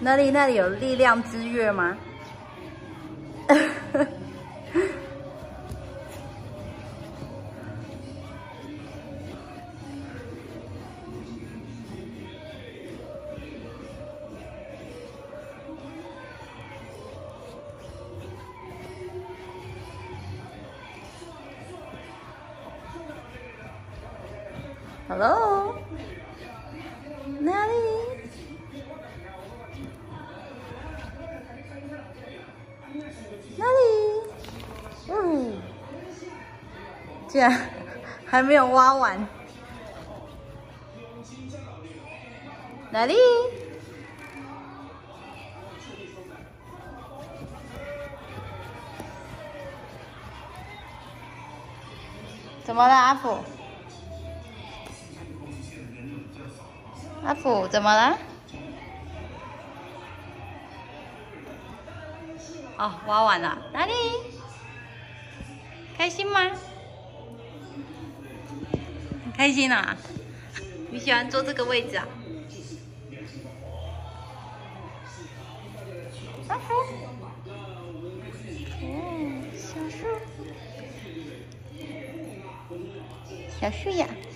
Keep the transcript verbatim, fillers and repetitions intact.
那里那里有力量之月吗？Hello， 哪里？哪里？嗯，竟然还没有挖完。哪里？怎么了，阿福？阿福怎么了？哦，挖完了，哪里？开心吗？很开心啊！你喜欢坐这个位置啊？阿福，哦，小树，小树呀。